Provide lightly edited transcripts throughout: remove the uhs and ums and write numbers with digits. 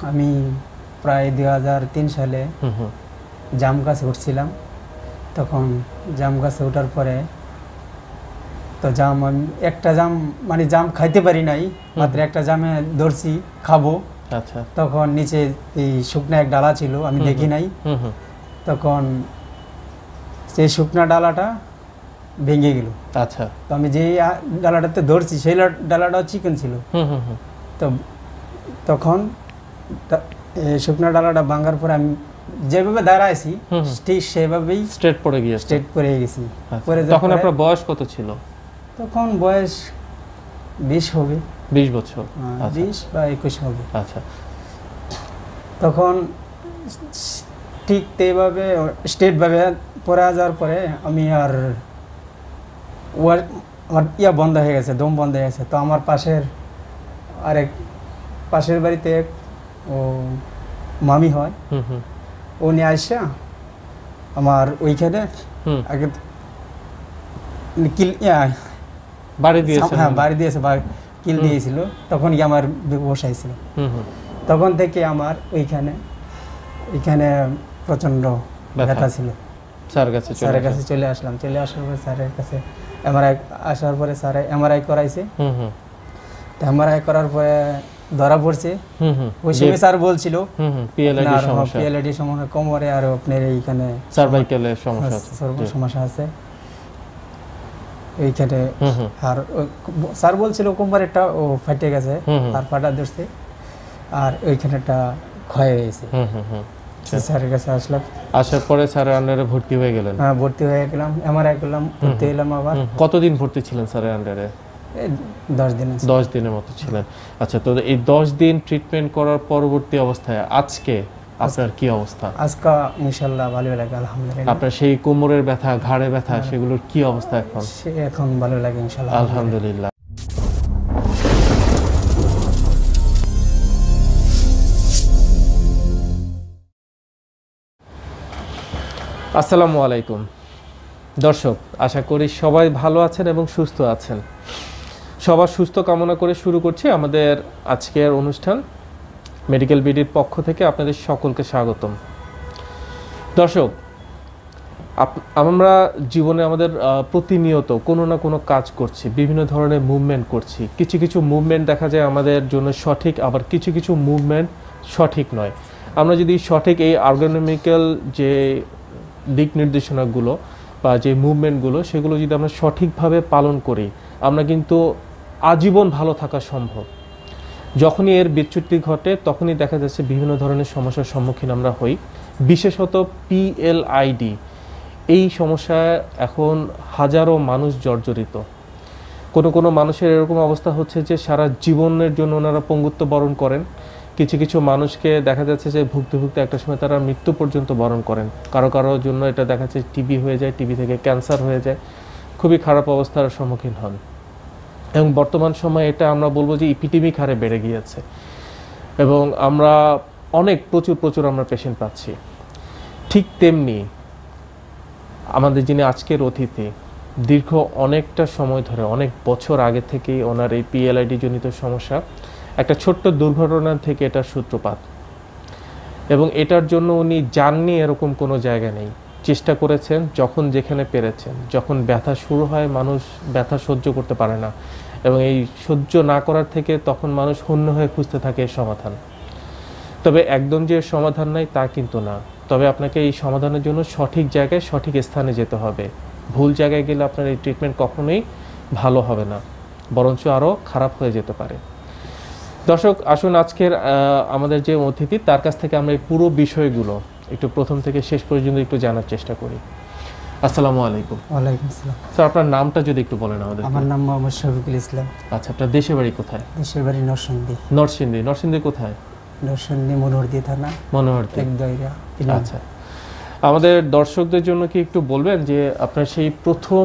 আমি প্রায় 2003 সালে জাম গাছে উঠছিলাম। তখন জাম গাছে ওঠার পরে তো একটা জাম জাম খাইতে পারি নাই, মাত্র একটা জামে ধরছি খাবো। আচ্ছা। তখন নিচে এই শুকনা এক ডালা ছিল, আমি দেখি নাই। তখন সেই শুকনা ডালাটা ভেঙে গেল। আচ্ছা। তো আমি যে ডালাটাতে ধরছি সেই ডালাটাও চিকেন ছিল। তো তখন শুকনা ডালাটা ভাঙার পরে আমি যেভাবে দাঁড়াইছি ঠিক সেভাবেই স্ট্রেট পড়ে গেছি। তখন আপনার বয়স কত ছিল? তখন বয়স 20 হবে। 20 বছর? 20 বা 21 হবে। আচ্ছা। তখন ঠিক এইভাবে স্ট্রেটভাবে পড়ে যাওয়ার পরে আমি আর আমার বন্ধ হয়ে গেছে, দম বন্ধ হয়ে গেছে। তো আমার পাশের বাড়িতে ও মামি হয়, ও নিয়ে আসা আমার ওইখানে আগে বাড়ি দিয়েছে বা কিল দিয়েছিল। তখন কি আমার বসাইছিল। তখন থেকে আমার ওইখানে প্রচন্ড ব্যথা ছিল। স্যারের কাছে চলে আসলাম। চলে আসার পরে স্যারের কাছে আসার পরে স্যার এমআরআই করাইছে। এমআরআই করার পরে ধরা পড়ছে। ওই সময় স্যার বলছিল পিএলআইডি সমস্যা, কোমরে আর আপনার এইখানে সার্ভাইকালের সমস্যা আছে এইখানে। আর স্যার বলছিল কোমরেরটা ও ফাটে গেছে, আর ফাটা ধরছে, আর ওইখানেটা ক্ষয় হয়েছে। স্যারের কাছে আসলাম। আসার পরে স্যারের আন্ডারে ভর্তি হয়ে গেলেন? হ্যাঁ, ভর্তি হয়ে গেলাম। এমআরআই করলাম, ভর্তি হলাম আবার। কতদিন ভর্তি ছিলেন স্যারের আন্ডারে? 10 দিনের মতো ছিলেন। আচ্ছা, তো এই 10 দিন ট্রিটমেন্ট করার পরবর্তী অবস্থায় আজকে আপনার কি অবস্থা? আজকে ইনশাআল্লাহ ভালো লাগে, আলহামদুলিল্লাহ। আপনার সেই কোমরের ব্যথা, ঘাড়ে ব্যথা, সেগুলোর কি অবস্থা এখন? এখন ভালো লাগে ইনশাআল্লাহ, আলহামদুলিল্লাহ। আসসালামু আলাইকুম দর্শক, আশা করি সবাই ভালো আছেন এবং সুস্থ আছেন। সবার সুস্থ কামনা করে শুরু করছি আমাদের আজকের অনুষ্ঠান। মেডিকেল বিডির পক্ষ থেকে আপনাদের সকলকে স্বাগতম। দর্শক, আমরা জীবনে আমাদের প্রতিনিয়ত কোনো না কোনো কাজ করছি, বিভিন্ন ধরনের মুভমেন্ট করছি। কিছু কিছু মুভমেন্ট দেখা যায় আমাদের জন্য সঠিক, আবার কিছু কিছু মুভমেন্ট সঠিক নয়। আমরা যদি সঠিক এই আর্গোনমিক্যাল যে দিক নির্দেশনাগুলো বা যে মুভমেন্টগুলো, সেগুলো যদি আমরা সঠিকভাবে পালন করি, আমরা কিন্তু আজীবন ভালো থাকা সম্ভব। যখনই এর বিচ্যুতি ঘটে তখনই দেখা যাচ্ছে বিভিন্ন ধরনের সমস্যার সম্মুখীন আমরা হই। বিশেষত পিএলআইডি এই সমস্যায় এখন হাজারো মানুষ জর্জরিত। কোনো মানুষের এরকম অবস্থা হচ্ছে যে সারা জীবনের জন্য ওনারা পঙ্গুত্ব বরণ করেন। কিছু কিছু মানুষকে দেখা যাচ্ছে যে ভুগতে ভুগতে একটা সময় তারা মৃত্যু পর্যন্ত বরণ করেন। কারোর জন্য এটা দেখা যাচ্ছে টিবি হয়ে যায়, টিবি থেকে ক্যান্সার হয়ে যায়, খুবই খারাপ অবস্থার সম্মুখীন হন। এবং বর্তমান সময়ে এটা আমরা বলবো যে ইপিডেমিক হারে বেড়ে গিয়েছে এবং আমরা প্রচুর আমরা পেশেন্ট পাচ্ছি। ঠিক তেমনি আমাদের যিনি আজকের অতিথি, দীর্ঘ অনেকটা সময় ধরে, অনেক বছর আগে থেকেই ওনার এই পিএলআইডি জনিত সমস্যা, একটা ছোট্ট দুর্ঘটনা থেকে এটার সূত্রপাত। এবং এটার জন্য উনি যাননি এরকম কোনো জায়গা নেই, চেষ্টা করেছেন যখন যেখানে পেরেছেন। যখন ব্যথা শুরু হয়, মানুষ ব্যথা সহ্য করতে পারে না এবং এই সহ্য না করার থেকে তখন মানুষ হন্য হয়ে খুঁজতে থাকে সমাধান। তবে একদম যে সমাধান নাই তা কিন্তু না, তবে আপনাকে এই সমাধানের জন্য সঠিক জায়গায় সঠিক স্থানে যেতে হবে। ভুল জায়গায় গেলে আপনার এই ট্রিটমেন্ট কখনোই ভালো হবে না, বরঞ্চ আরও খারাপ হয়ে যেতে পারে। দর্শক, আসুন আজকের আমাদের যে অতিথি, তার কাছ থেকে আমরা এই পুরো বিষয়গুলো একটু প্রথম থেকে শেষ পর্যন্ত একটু জানার চেষ্টা করি। আসসালামু আলাইকুম। ওয়ালাইকুম আসসালাম। স্যার, আপনার নামটা যদি একটু বলেন আমাদের। আমার নাম মোহাম্মদ শফিকুল ইসলাম। আচ্ছা, আপনার দেশের বাড়ি কোথায়? দেশের বাড়ি নরসিংদী। নরসিংদী কোথায়? নরসিংদী মনোহরদী থানা, মনোহরদী। আচ্ছা, আমাদের দর্শকদের জন্য কি একটু বলবেন যে আপনার সেই প্রথম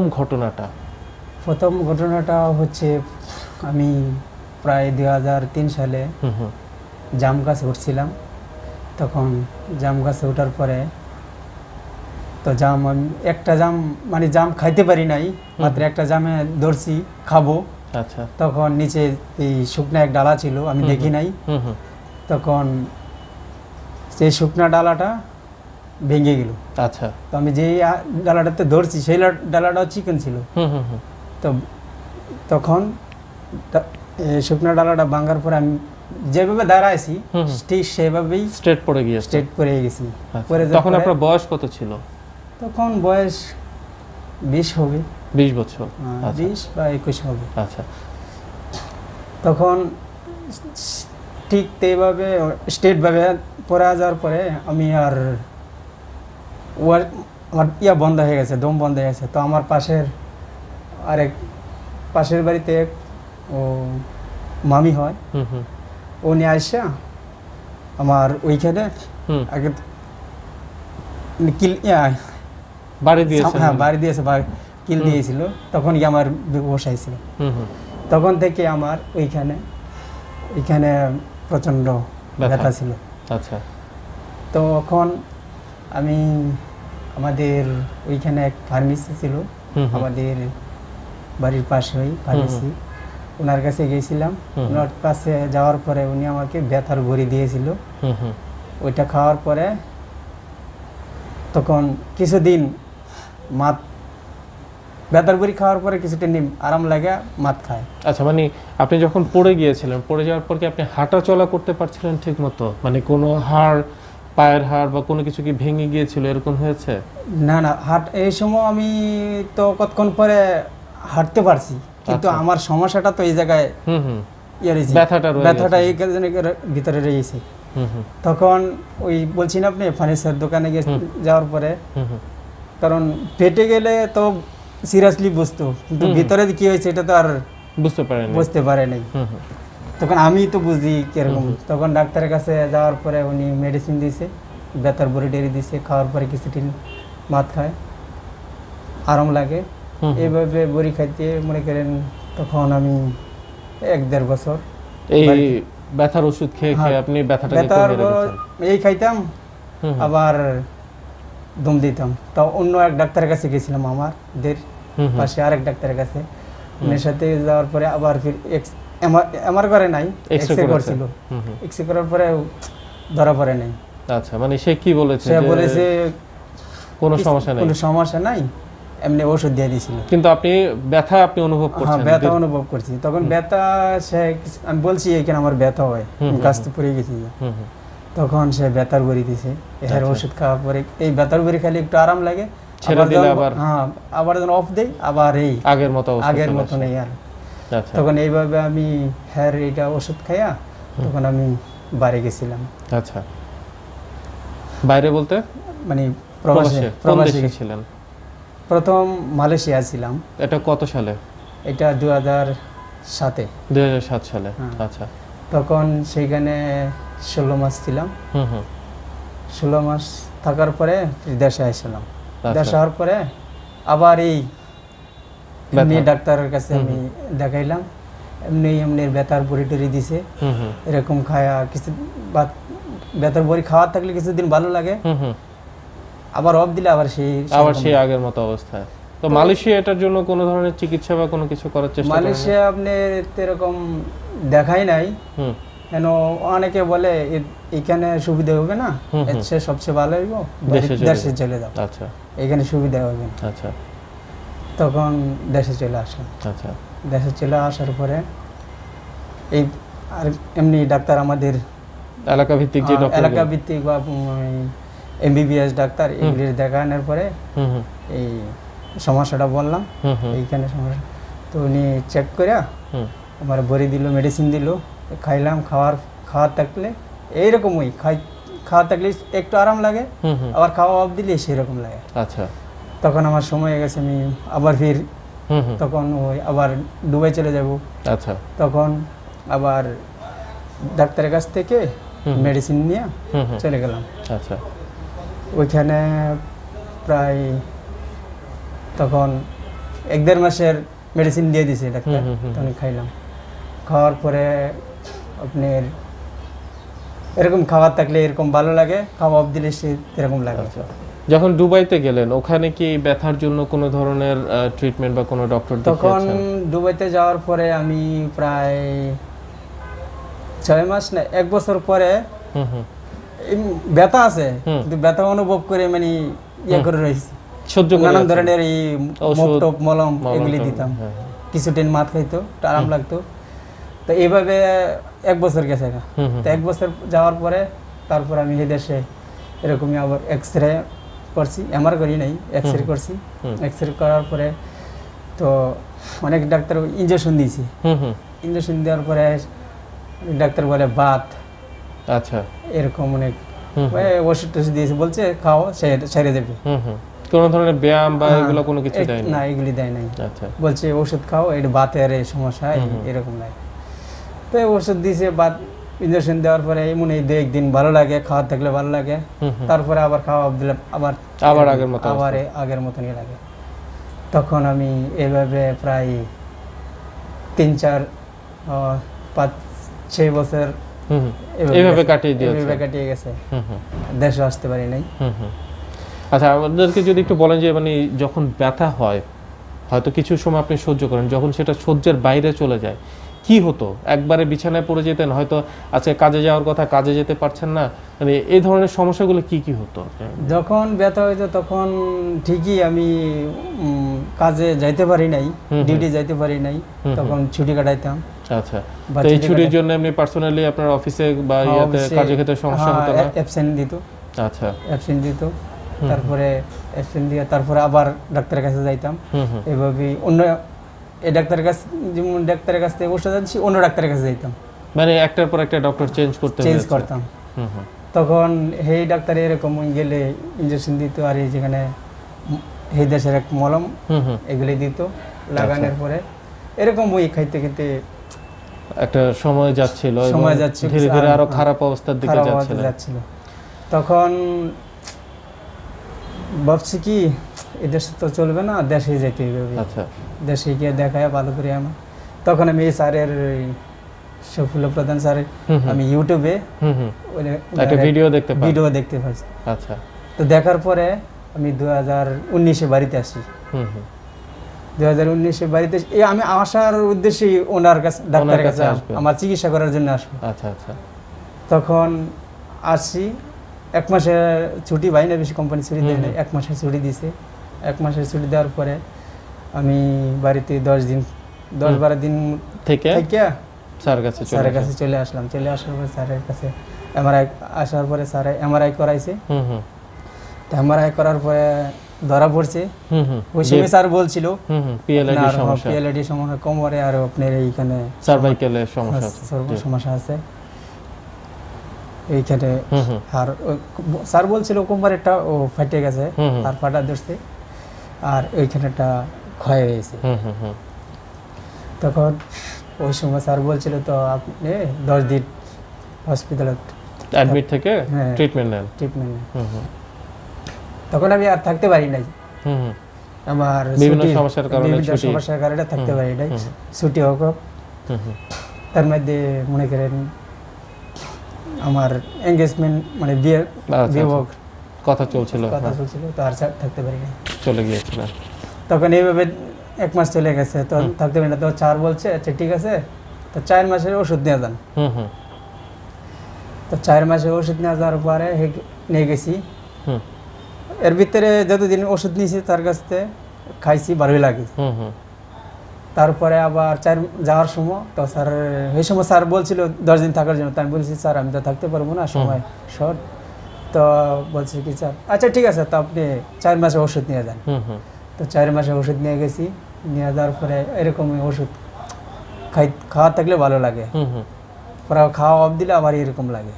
ঘটনাটা হচ্ছে, আমি প্রায় 2003 সালে জাম গাছে উঠছিলাম। তখন জাম গাছে ওঠার পরে তো একটা জাম খাইতে পারি নাই, মাত্র একটা জামে ধরছি খাবো। আচ্ছা। তখন নিচে এই শুকনা এক ডালা ছিল, আমি দেখি নাই। তখন সেই শুকনা ডালাটা ভেঙে গেল। আচ্ছা। তো আমি যেই ডালাটাতে ধরছি সেই ডালাটাও চিকন ছিল। তো তখন শুকনা ডালাটা ভাঙার পরে আমি যেভাবে দাঁড়াইছি ঠিক সেভাবেই স্ট্রেট পড়ে গেছি। তখন আপনার বয়স কত ছিল? তখন বয়স 20 হবে। 20 বছর? 20 বা 21 হবে। আচ্ছা। তখন ঠিক এইভাবে স্ট্রেটভাবে পড়ে যাওয়ার পরে আমি আর আমার বন্ধ হয়ে গেছে, দম বন্ধ হয়ে গেছে। তো আমার পাশের বাড়িতে ও মামি হয়, ও নিয়ে আসা আমার ওইখানে আগে বাড়ি দিয়েছে বা কিল দিয়েছিল। তখন কি আমার বসাইছিল। তখন থেকে আমার ওইখানে প্রচন্ড ব্যথা ছিল। আচ্ছা। তখন আমি আমাদের ওইখানে এক ফার্মেসি ছিল আমাদের বাড়ির পাশে, ওই ফার্মেসি, ওনার কাছে গিয়েছিলাম। ওনার কাছে যাওয়ার পরে উনি আমাকে ব্যথার বড়ি দিয়েছিল। ওইটা খাওয়ার পরে তখন কিছুদিন ব্যথার বড়ি খাওয়ার পরে কিছুদিন আরাম লাগে, মাত খায়। আচ্ছা, মানে আপনি যখন পড়ে গিয়েছিলেন, পড়ে যাওয়ার পর কি আপনি হাঁটা চলা করতে পারছিলেন ঠিক মতো? মানে কোনো পায়ের হাড় বা কোনো কিছু কি ভেঙে গিয়েছিল, এরকম হয়েছে? না, এই সময় আমি তো কতক্ষণ পরে হাঁটতে পারছি, কিন্তু আমার সমস্যাটা তো এই জায়গায় ব্যথাটা এই ভিতরে রয়েছে। তখন ওই বলছি না আপনি ফার্নিচার দোকানে যাওয়ার পরে, কারণ পেটে গেলে তো সিরিয়াসলি বুঝতো, কিন্তু ভিতরে কি হয়েছে এটা তো আর বুঝতে পারে নাই। তখন আমি তো বুঝি কিরকম। তখন ডাক্তারের কাছে যাওয়ার পরে উনি মেডিসিন দিয়েছে, ব্যথার বড়ি ডেরি দিয়েছে। খাওয়ার পরে কিছুদিন ভাত খায়, আরাম লাগে। এইভাবে বড়ি খাইতে মনে করেন তখন আমি 1-1.5 বছর এই ব্যথার ওষুধ খেয়ে আপনি ব্যথার এই খাইতাম, আবার দম দিতাম। তো অন্য এক ডাক্তারের কাছে গেছিলাম, আমাদের পাশে আরেক ডাক্তারের কাছে। উনার সাথে যাওয়ার পরে আবার ফির এমআর করে নাই, এক্সরে করছিল। এক্সরে করার পরে ধরা পড়ে নাই। আচ্ছা, মানে সে কি বলেছে? সে বলেছে কোনো সমস্যা নাই, এমনি ওষুধ দিয়ে দিয়েছিল। কিন্তু আপনি ব্যথা অনুভব করছেন? হ্যাঁ, ব্যথা অনুভব করছি। তখন ব্যথা আমি বলছি এখানে আমার ব্যথা হয়, গাছতে পড়ে গেছি। তখন সে ব্যথার বড়ি দিয়েছে। এর ওষুধ খাওয়ার পরে এই ব্যথার বড়ি খালি একটু আরাম লাগে, আবার যখন অফ দেই আবার এই আগের মতো নেই আর। তখন এইভাবে আমি এইটা ওষুধ খাইয়া তখন আমি বাইরে গেছিলাম। আচ্ছা, বাইরে বলতে মানে প্রবাসে গেছিলেন? প্রথম মালয়েশিয়া ছিলাম। এটা কত সালে? এটা 2007 সালে। আচ্ছা। তখন সেইখানে 16 মাস ছিলাম। 16 মাস থাকার পরে দেশে আসলাম। দেশে আসার পরে আবার এই ডাক্তারের কাছে আমি দেখাইলাম। এমনি ব্যথার বড়ি টড়ি দিছে, এরকম খায়া কিছু ব্যথার বড়ি খাওয়ার থাকলে কিছুদিন ভালো লাগে, আবার অফ দিলে আবার সেই আগের মতো অবস্থায়। তো মালয়েশিয়া এটার জন্য কোনো ধরনের চিকিৎসা বা কোনো কিছু করার চেষ্টা করেন? মালয়েশিয়া আপনি এরকম দেখাই নাই। কেন অনেকে বলে এখানে সুবিধা হবে না, এর সবচেয়ে ভালো হইব দেশে চলে যাও। আচ্ছা, এখানে সুবিধা হবে না। আচ্ছা। তখন দেশে চলে আসলাম। আচ্ছা। দেশে চলে আসার পরে এই আর এমনি ডাক্তার আমাদের এলাকা ভিত্তিক বা এমবিবিএস ডাক্তার এগুলির দেখানোর পরে এই সমস্যাটা বললাম, এইখানে সমস্যা। তো উনি চেক করে আমার বড়ি দিল, মেডিসিন দিল, খাইলাম। খাওয়ার থাকলে এইরকমই খাওয়া থাকলে একটু আরাম লাগে, আবার খাওয়া অফ দিলে সেরকম লাগে। আচ্ছা। তখন আমার সময় হয়ে গেছে, আমি আবার ফির তখন আবার দুবাই চলে যাব। আচ্ছা। তখন আবার ডাক্তারের কাছ থেকে মেডিসিন নিয়ে চলে গেলাম। আচ্ছা। ওইখানে প্রায় তখন 1-1.5 মাসের মেডিসিন দিয়ে দিয়েছে ডাক্তার। তখন খাইলাম। খাওয়ার পরে আপনার এরকম খাবার থাকলে এরকম ভালো লাগে, খাওয়া অফ দিলে এরকম লাগে। যখন দুবাইতে গেলেন, ওখানে কি ব্যথার জন্য কোনো ধরনের ট্রিটমেন্ট বা কোনো ডক্টর দেখিয়েছেন? তখন দুবাইতে যাওয়ার পরে আমি প্রায় 6 মাস না 1 বছর পরে ব্যথা আছে, কিন্তু ব্যথা অনুভব করে মানে ইয়ে করে রয়েছি, সহ্য করে নানান ধরনের এই মপটপ মলম এগুলি দিতাম, কিছুদিন মাথা খাইতো, আরাম লাগতো। তো এইভাবে 1 বছর গেছে। তো 1 বছর যাওয়ার পরে তারপর আমি এই দেশে এরকমই আবার এক্সরে করছি, এমআর করি নাই, এক্সরে করছি। এক্সরে করার পরে তো অনেক ডাক্তার ইঞ্জেকশন দিয়েছি, ইঞ্জেকশন দেওয়ার পরে ডাক্তার বলে বাত, আচ্ছা এরকম অনেক ওষুধ টষুধ দিয়েছে, বলছে খাও সেরে যাবে। কোনো ধরনের ব্যায়াম বা এগুলো কোনো কিছু দেয় না, এগুলি দেয় নাই। আচ্ছা, বলছে ওষুধ খাও, এটা বাতের সমস্যা, এরকম নাই। তো ওষুধ দিয়েছে, বাত ইঞ্জেকশন দেওয়ার পরে এমন এই 2-1 দিন ভালো লাগে, খাওয়া থাকলে ভালো লাগে, তারপরে আবার খাওয়া দিলে আবার আগের মতনই লাগে। তখন আমি এভাবে প্রায় 3-4-5-6 বছর এইভাবে কাটিয়ে গেছে, দেশে আসতে পারি নাই। আচ্ছা, আমাদেরকে যদি একটু বলেন যে মানে যখন ব্যথা হয়, হয়তো কিছু সময় আপনি সহ্য করেন, যখন সেটা সহ্যের বাইরে চলে যায় কি হতো? একবারে বিছানায় পড়ে যেতেন, হয়তো আজকে কাজে যাওয়ার কথা, কাজে যেতে পারছেন না, মানে এই ধরনের সমস্যাগুলো কি কি হতো? যখন ব্যথা হইতো তখন ঠিকই আমি কাজে যাইতে পারি নাই, ডিউটি যাইতে পারি নাই, তখন ছুটি কাটাইতাম। আচ্ছা, তো এই ছুটির জন্য এমনি পার্সোনালি আপনার অফিসে বা ইয়াতে কাজে ক্ষেত্রে সমস্যা হতো না? অ্যাবসেন্ট দিত। আচ্ছা, অ্যাবসেন্ট দিত, তারপরে অ্যাবসেন্ট দিয়ে তারপরে আবার ডাক্তারের কাছে যাইতাম। এভাবেই অন্য এই ডাক্তারের কাছে, যেমন ডাক্তারের কাছ থেকে ওষুধ আনছি, অন্য ডাক্তারের কাছে যাইতাম, মানে একটার পর একটা ডক্টর চেঞ্জ করতাম। তখন এই ডাক্তার এরকম গেলে ইঞ্জেকশন দিত, আর এই যেখানে এই দেশের এক মলম এগুলি দিত, লাগানোর পরে এরকম ওই খাইতে খেতে একটা সময় যাচ্ছিল, ধীরে ধীরে আরো খারাপ অবস্থার দিকে যাচ্ছিল। তখন ভাবছি কি এদেশে তো চলবে না, দেশে যেতে হবে। আচ্ছা, দেশে গিয়ে দেখায় ভালো করে আমার। তখন আমি এই স্যারের শফিউল্লাহ প্রধান স্যারের আমি ইউটিউবে একটা ভিডিও দেখতে পাচ্ছি। আচ্ছা, তো দেখার পরে আমি 2019-এ বাড়িতে আসি। 2019-এ বাড়িতে আমি আসার উদ্দেশ্যে ওনার কাছে, ডাক্তারের কাছে আমার চিকিৎসা করার জন্য আসবো। আচ্ছা আচ্ছা, তখন আসি, 1 মাসের ছুটি পাই না, বেশি কোম্পানি ছুটি দেয় না, 1 মাসের ছুটি দিছে। 1 মাসের ছুটি দেওয়ার পরে আমি বাড়িতে 10-12 দিন থেকে স্যারের কাছে চলে আসলাম। চলে আসার পরে স্যারের কাছে আসার পরে স্যার এমআরআই করাইছে। তো এমআরআই করার পরে ধরা পড়ছে। ওই সময় স্যার বলছিল পিএলআইডি সমস্যা, কোমরে আর আপনার এইখানে সার্ভাইকেলের সমস্যা আছে এইখানে। আর স্যার বলছিল কোমরেরটা ও ফাটে গেছে, আর ফাটা ধরছে, আর ওইখানেটা ক্ষয় হয়েছে। তখন ওই সময় স্যার বলছিল তো আপনি 10 দিন হসপিটালে অ্যাডমিট থেকে ট্রিটমেন্ট নেন। তখন আমি আর থাকতে পারি নাই, আমার বিভিন্ন সমস্যার কারণে থাকতে পারি নাই। ছুটি হোক, তার মধ্যে মনে করেন আমার এনগেজমেন্ট মানে বিয়ে কথা চলছিল, তো আর থাকতে পারি নাই, চলে গিয়েছিল। তখন এইভাবে 1 মাস চলে গেছে, তো থাকতে পারি না। তো স্যার বলছে আচ্ছা ঠিক আছে, তো 4 মাসের ওষুধ নিয়ে যান। তো 4 মাসের ওষুধ নিয়ে যাওয়ার পরে নিয়ে গেছি। এর ভিতরে যতদিন ওষুধ নিয়েছি তার কাছ থেকে খাইছি, ভালোই লাগে। তারপরে আবার যাওয়ার সময় তো স্যার, এই সময় স্যার বলছিল 10 দিন থাকার জন্য। আমি বলছি স্যার আমি তো থাকতে পারবো না, সময় শর্ট। তো বলছে কি স্যার আচ্ছা ঠিক আছে, তো আপনি 4 মাসের ওষুধ নিয়ে যান। তো 4 মাসের ওষুধ নিয়ে গেছি। নিয়ে যাওয়ার পরে এরকমই ওষুধ খাওয়া থাকলে ভালো লাগে, পরে খাওয়া অফ দিলে আবার এরকম লাগে।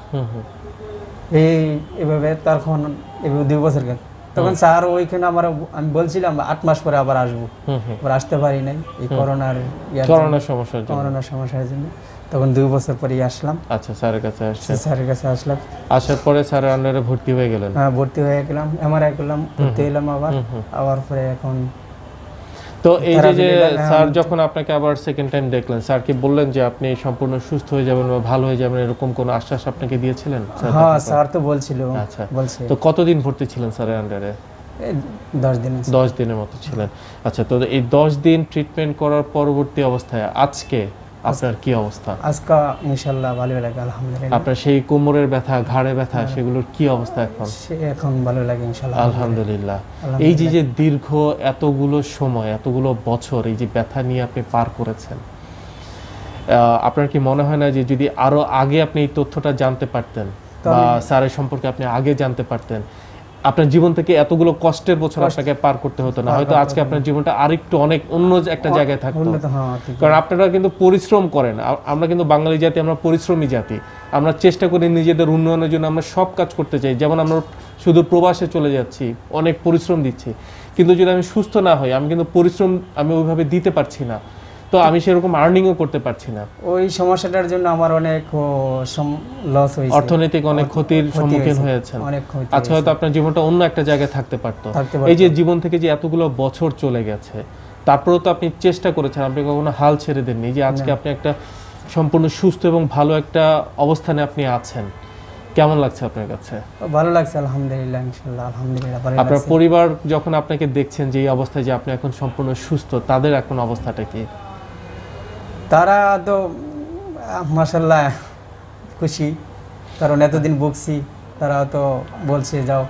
এইভাবে তখন 2 বছর গেল। তখন স্যার ওইখানে আমি বলছিলাম 8 মাস পরে আবার আসবো, আসতে পারি নাই এই করোনার সমস্যার জন্য। তখন 2 বছর পরে আসলাম। আচ্ছা, স্যারের কাছে আসলাম। আসার পরে স্যারের আন্ডারে ভর্তি হয়ে গেলেন? হ্যাঁ, ভর্তি হয়ে গেলাম, এমআরআই করলাম, ভর্তি হলাম আবার পরে এখন। তো এই যে স্যার যখন আপনাকে আবার সেকেন্ড টাইম দেখলেন, স্যার কি বললেন যে আপনি সম্পূর্ণ সুস্থ হয়ে যাবেন বা ভালো হয়ে যাবেন, এরকম কোনো আশ্বাস আপনাকে দিয়েছিলেন? হ্যাঁ, স্যার তো বলছিল। আচ্ছা, তো কতদিন ভর্তি ছিলেন স্যারের আন্ডারে? 10 দিনের মতো ছিলেন। আচ্ছা, তো এই 10 দিন ট্রিটমেন্ট করার পরবর্তী অবস্থায় আজকে আপনার কি অবস্থা? আজকে ইনশাআল্লাহ ভালো লাগে আলহামদুলিল্লাহ। আপনার সেই কোমরের ব্যথা, ঘাড়ে ব্যথা, সেগুলোর কি অবস্থা এখন? এখন ভালো লাগে ইনশাআল্লাহ আলহামদুলিল্লাহ। এই যে দীর্ঘ এতগুলো সময়, এতগুলো বছর এই যে ব্যথা নিয়ে আপনি পার করেছেন, আপনার কি মনে হয় না যে যদি আরো আগে আপনি এই তথ্যটা জানতে পারতেন বা স্যারের সম্পর্কে আপনি আগে জানতে পারতেন, আপনার জীবন থেকে এতগুলো কষ্টের বছর আপনাকে পার করতে হতো না, হয়তো আজকে আপনার জীবনটা আরেকটু অনেক অন্য একটা জায়গায় থাকতো। কারণ আপনারা কিন্তু পরিশ্রম করেন, আমরা কিন্তু বাঙালি জাতি, আমরা পরিশ্রমী জাতি, আমরা চেষ্টা করি নিজেদের উন্নয়নের জন্য, আমরা সব কাজ করতে চাই। যেমন আমরা শুধু প্রবাসে চলে যাচ্ছি, অনেক পরিশ্রম দিচ্ছি, কিন্তু যদি আমি সুস্থ না হই, আমি কিন্তু পরিশ্রম আমি ওইভাবে দিতে পারছি না, তো আমি সেরকম আর্নিংও করতে পারছি না। ওই সমস্যাটার জন্য আমার অনেক লস হয়েছে, অর্থনৈতিক অনেক ক্ষতির সম্মুখীন হয়েছেন। আচ্ছা, হয়তো আপনার জীবনটা অন্য একটা জায়গায় থাকতে পারতো। এই যে জীবন থেকে যে এতগুলো বছর চলে গেছে, তারপরেও তো আপনি চেষ্টা করেছেন, আপনি কখনো হাল ছেড়ে দেননি, যে আজকে আপনি একটা সম্পূর্ণ সুস্থ এবং ভালো একটা অবস্থানে আপনি আছেন। কেমন লাগছে আপনার কাছে? ভালো লাগছে আলহামদুলিল্লাহ, ইনশাআল্লাহ আলহামদুলিল্লাহ। আপনার পরিবার যখন আপনাকে দেখছেন যে এই অবস্থায়, যে আপনি এখন সম্পূর্ণ সুস্থ, তাদের এখন অবস্থাটা কি? তারা তো মাশাআল্লাহ খুশি, কারণ এতদিন ভুগছি, তারা তো বলছে যাও,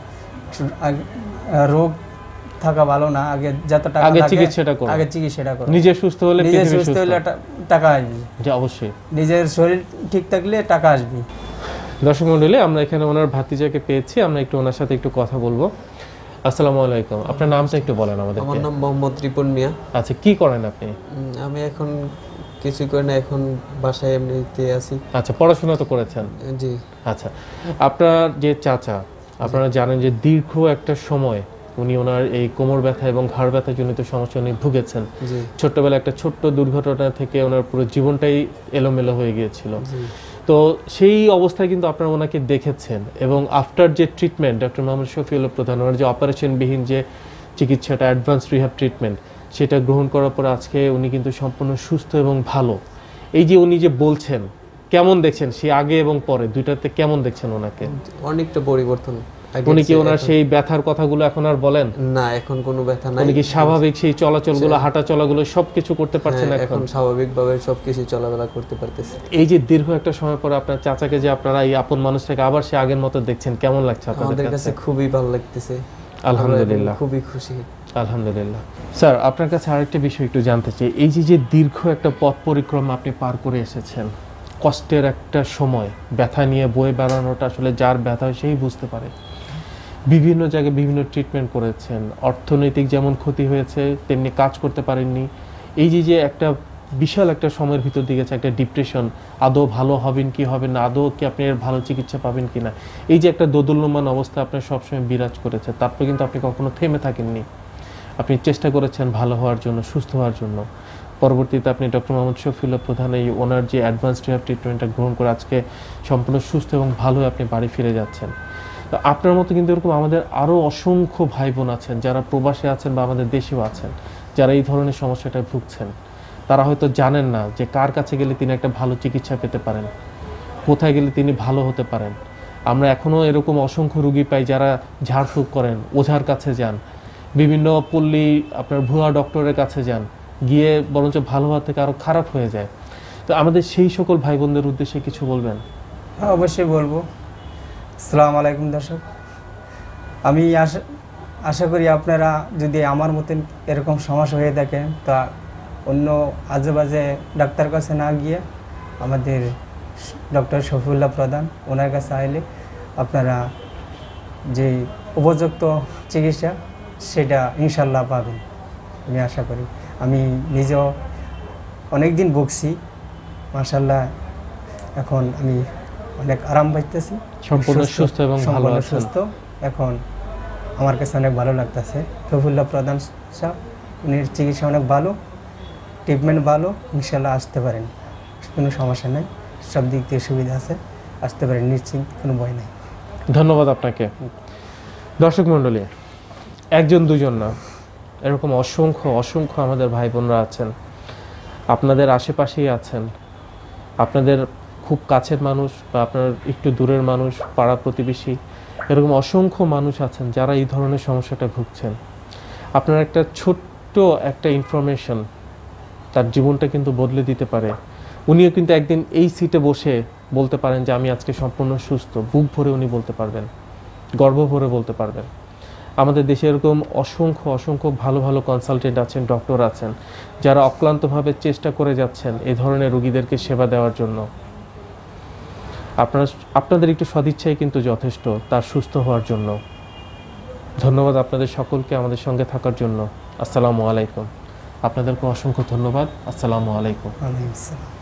রোগ থাকা ভালো না, আগে যত টাকা আগে চিকিৎসাটা করো, আগে চিকিৎসাটা করো, নিজে সুস্থ হলে নিজে সুস্থ হলে টাকা আসবে। যে অবশ্যই নিজের শরীর ঠিক থাকলে টাকা আসবে। দর্শক মণ্ডলী, আমরা এখানে ওনার ভাতিজাকে পেয়েছি, আমরা একটু ওনার সাথে একটু কথা বলবো। আসসালামু আলাইকুম, আপনার নামটা একটু বলেন আমাদের। আমার নাম মোহাম্মদ রিপন মিয়া। আচ্ছা, কি করেন আপনি? আমি এখন কিছু করি না, এখন বাসায় এমনিতে আছি। আচ্ছা, পড়াশোনা তো করেছেন? জি। আচ্ছা, আপনার যে চাচা, আপনারা জানেন যে দীর্ঘ একটা সময় উনি ওনার এই কোমর ব্যথা এবং ঘাড় ব্যথা জনিত সমস্যা নিয়ে ভুগেছেন। ছোট্টবেলায় একটা ছোট্ট দুর্ঘটনা থেকে ওনার পুরো জীবনটাই এলোমেলো হয়ে গিয়েছিল। তো সেই অবস্থায় কিন্তু আপনারা ওনাকে দেখেছেন, এবং আফটার যে ট্রিটমেন্ট, ডক্টর মোহাম্মদ শফিউল প্রধান ওনার যে অপারেশনবিহীন যে চিকিৎসাটা, অ্যাডভান্স রিহ্যাব ট্রিটমেন্ট, সেটা গ্রহণ করার পর আজকে উনি কিন্তু সম্পূর্ণ সুস্থ এবং ভালো। এই যে উনি যে বলছেন, কেমন দেখছেন সে আগে এবং পরে দুইটাতে, কেমন দেখছেন ওনাকে? অনেকটা পরিবর্তন। উনি কি ওনার সেই ব্যথার কথাগুলো এখন আর বলেন না? এখন কোনো ব্যথা নাই। উনি কি স্বাভাবিক সেই চলাচলগুলো, হাঁটা চলাগুলো সবকিছু করতে পারছেন? এখন স্বাভাবিকভাবে সবকিছু চলাফেরা করতে পারতেছে। এই যে দীর্ঘ একটা সময় পর আপনার চাচাকে যে আপনারা এই আপন মানুষটাকে আবার সে আগের মতো দেখছেন, কেমন লাগছে আপনাদের কাছে? খুবই ভালো লাগতেছে, আলহামদুলিল্লাহ, খুবই খুশি আলহামদুলিল্লাহ। স্যার, আপনার কাছে আরেকটা বিষয় একটু জানতে চাই। এই যে দীর্ঘ একটা পথ পরিক্রমা আপনি পার করে এসেছেন, কষ্টের একটা সময়, ব্যথা নিয়ে বয়ে বেড়ানোটা আসলে যার ব্যথা হয় সেই বুঝতে পারে। বিভিন্ন জায়গায় বিভিন্ন ট্রিটমেন্ট করেছেন, অর্থনৈতিক যেমন ক্ষতি হয়েছে, তেমনি কাজ করতে পারেননি। এই যে একটা বিশাল একটা সময়ের ভিতর দিয়ে গেছে, একটা ডিপ্রেশন, আদৌ ভালো হবেন কি হবেন না, আদৌ কি আপনি এর ভালো চিকিৎসা পাবেন কি না, এই যে একটা দোদুল্যমান অবস্থা আপনার সবসময় বিরাজ করেছে, তারপর কিন্তু আপনি কখনো থেমে থাকেননি। আপনি চেষ্টা করেছেন ভালো হওয়ার জন্য, সুস্থ হওয়ার জন্য। পরবর্তীতে আপনি ডক্টর মোহাম্মদ শফিউল প্রধান এই ওনার যে অ্যাডভান্স রিহ্যাব ট্রিটমেন্টটা গ্রহণ করে আজকে সম্পূর্ণ সুস্থ এবং ভালো আপনি বাড়ি ফিরে যাচ্ছেন। তো আপনার মতো কিন্তু এরকম আমাদের আরও অসংখ্য ভাই বোন আছেন, যারা প্রবাসে আছেন বা আমাদের দেশেও আছেন, যারা এই ধরনের সমস্যাটায় ভুগছেন। তারা হয়তো জানেন না যে কার কাছে গেলে তিনি একটা ভালো চিকিৎসা পেতে পারেন, কোথায় গেলে তিনি ভালো হতে পারেন। আমরা এখনও এরকম অসংখ্য রুগী পাই যারা ঝাড়ফুঁক করেন, ওঝার কাছে যান, বিভিন্ন পল্লী আপনার ভুয়া ডক্টরের কাছে যান, গিয়ে বরঞ্চ ভালো হওয়া থেকে আরও খারাপ হয়ে যায়। তো আমাদের সেই সকল ভাই বোনদের উদ্দেশ্যে কিছু বলবেন? হ্যাঁ, অবশ্যই বলবো। আসসালামু আলাইকুম দর্শক, আমি আশা করি আপনারা যদি আমার মতন এরকম সমস্যা হয়ে থাকেন, তা অন্য আজেবাজে ডাক্তার কাছে না গিয়ে আমাদের ডক্টর শফিউল্লাহ প্রধান ওনার কাছে আইলে আপনারা যে উপযুক্ত চিকিৎসা সেটা ইনশাল্লাহ পাবেন, আমি আশা করি। আমি নিজেও অনেক দিন ভুগছি, মাশাআল্লাহ এখন আমি অনেক আরাম পাইতেছি, সম্পূর্ণ সুস্থ এবং ভালো আছেন। সুস্থ এখন আমার কাছে অনেক ভালো লাগতেছে। শফিউল্লাহ প্রধান সাহেব, উনির চিকিৎসা অনেক ভালো, ট্রিটমেন্ট ভালো, ইনশাল্লাহ আসতে পারেন, কোনো সমস্যা নেই, সব দিক থেকে সুবিধা আছে, আসতে পারেন নিশ্চিন্ত, কোনো ভয় নেই। ধন্যবাদ আপনাকে। দর্শক মণ্ডলী, একজন দুজন না, এরকম অসংখ্য অসংখ্য আমাদের ভাই বোনরা আছেন, আপনাদের আশেপাশেই আছেন, আপনাদের খুব কাছের মানুষ বা আপনার একটু দূরের মানুষ, পাড়া প্রতিবেশী, এরকম অসংখ্য মানুষ আছেন যারা এই ধরনের সমস্যাটা ভুগছেন। আপনার একটা ছোট্ট একটা ইনফরমেশন তার জীবনটা কিন্তু বদলে দিতে পারে। উনিও কিন্তু একদিন এই সিটে বসে বলতে পারেন যে আমি আজকে সম্পূর্ণ সুস্থ, বুক ভরে উনি বলতে পারবেন, গর্ব ভরে বলতে পারবেন। আমাদের দেশে এরকম অসংখ্য অসংখ্য ভালো ভালো কনসালটেন্ট আছেন, ডক্টর আছেন, যারা অক্লান্তভাবে চেষ্টা করে যাচ্ছেন এই ধরনের রোগীদেরকে সেবা দেওয়ার জন্য। আপনাদের একটু সদিচ্ছাই কিন্তু যথেষ্ট তার সুস্থ হওয়ার জন্য। ধন্যবাদ আপনাদের সকলকে আমাদের সঙ্গে থাকার জন্য। আসসালামু আলাইকুম। আপনাদেরকে অসংখ্য ধন্যবাদ। আসসালামু আলাইকুম। ওয়ালাইকুম আসসালাম।